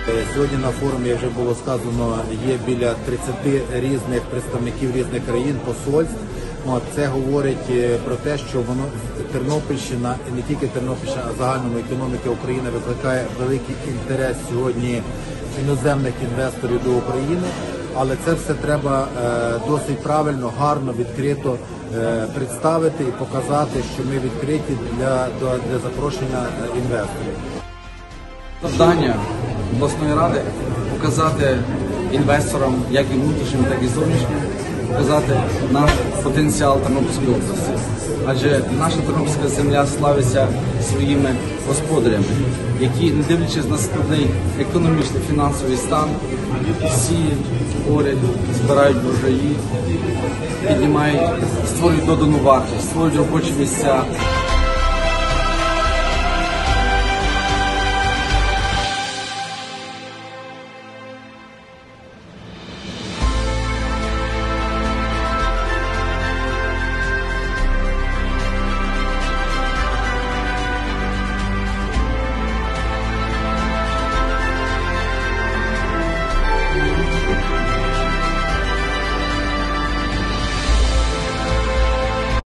Сьогодні на форумі, як вже було сказано, є біля 30 різних представників різних країн, посольств. Це говорить про те, що Тернопільщина, і не тільки Тернопільщина, а загальному економіка України викликає великий інтерес сьогодні іноземних інвесторів до України. Але це все треба досить правильно, гарно, відкрито представити і показати, що ми відкриті для запрошення інвесторів. Завдання обласної ради – показати інвесторам, як і внутрішнім, так і зовнішнім, показати наш потенціал Тернопільської області. Адже наша тернопільська земля славиться своїми господарями, які, не дивлячись на складний економічний, фінансовий стан, сіють, орять, збирають врожаї, піднімають, створюють додану вартість, створюють робочі місця.